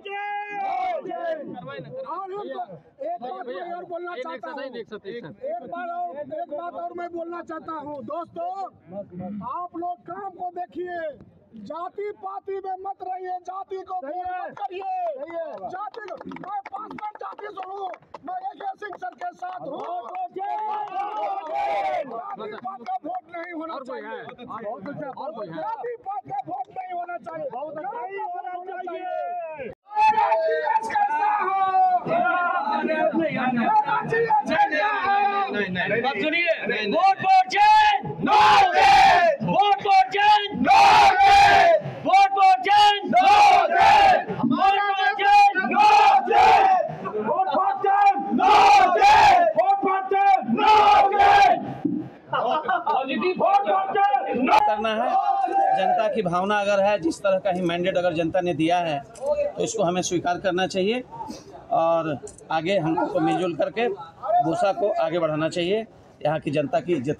और बोलना चाहता हूँ, एक बात और मैं बोलना चाहता हूँ दोस्तों, आप लोग काम को देखिए, जाति पाति में मत रहिए, जाति को वोट मत करिए। जाति को मैं 5 जाति से हूँ, मैं एक सिंह सर के साथ हूँ। जाति पात का वोट नहीं होना चाहिए, जाति पात का वोट नहीं होना चाहिए, बहुत नहीं होना चाहिए। सुनिए, वोट वोट चेंज नो दे, वोट वोट चेंज नो दे, वोट वोट चेंज नो दे, वोट वोट चेंज नो दे, वोट वोट चेंज नो दे, वोट वोट चेंज नो दे, positive vote vote change no करना है। जनता की भावना अगर है, जिस तरह का ही मैंडेट अगर जनता ने दिया है तो इसको हमें स्वीकार करना चाहिए और आगे हमको मिलजुल करके भूसा को आगे बढ़ाना चाहिए। यहाँ की जनता की इज्जत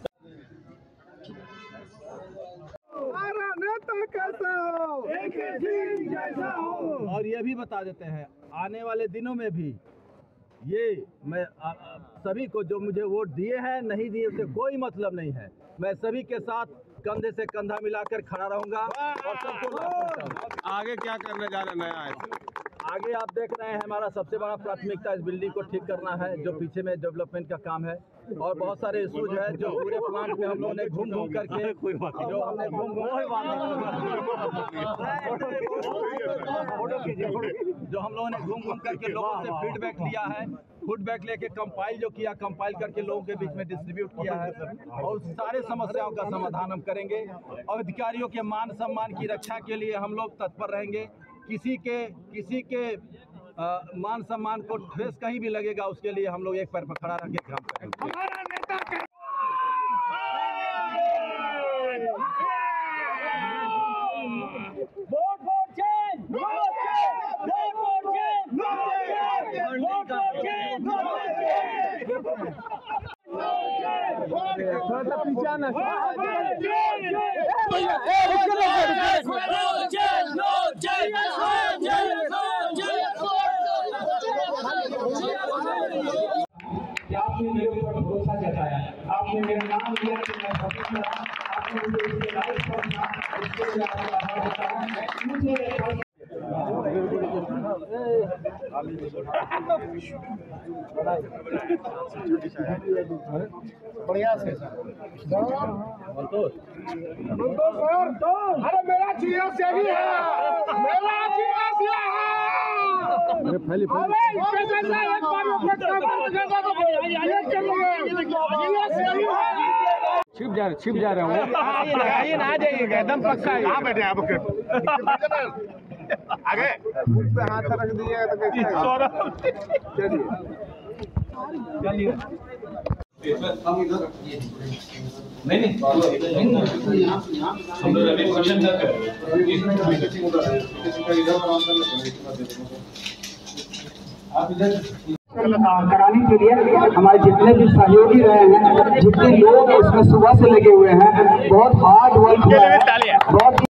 और ये भी बता देते हैं, आने वाले दिनों में भी ये मैं सभी को जो मुझे वोट दिए हैं नहीं दिए उससे कोई मतलब नहीं है, मैं सभी के साथ कंधे से कंधा मिलाकर खड़ा रहूंगा और सबको आगे क्या करने जा रहे हैं? आगे आप देख रहे हैं हमारा सबसे बड़ा प्राथमिकता इस बिल्डिंग को ठीक करना है, जो पीछे में डेवलपमेंट का काम है और बहुत सारे इशूज है जो पूरे प्लांट में हम लोगों ने घूम घूम करके जो हमने घूम घूम करके लोगों से फीडबैक लिया है, फीडबैक लेके कंपाइल जो किया, कंपाइल करके लोगों के बीच में डिस्ट्रीब्यूट किया है और सारे समस्याओं का समाधान हम करेंगे और अधिकारियों के मान सम्मान की रक्षा के लिए हम लोग तत्पर रहेंगे। किसी के मान सम्मान को ठेस कहीं भी लगेगा उसके लिए हम लोग एक पैर पर खड़ा रह के काम करेंगे। आपने मेरे ऊपर भरोसा जताया, आपने मेरा नाम लिया कि मैं सफल रहा, आपने मुझे इसके लायक समझा, इसके लिए आपका आभार बताया। बढ़िया से अरे मेरा जिया से भी है, मेरा जिया से है। छिप जा रहे हो। आइए ना, आ जाइएगा, एकदम पक्का है। कहाँ बैठे आप? आगे पे हाथ रख दिए तो कैसे? चलिए नहीं हम लोग अभी क्वेश्चन कर रहे कराने के लिए हमारे जितने भी सहयोगी रहे हैं, जितने लोग इसमें सुबह से लगे हुए हैं, बहुत हार्ड वर्क हुआ है, बहुत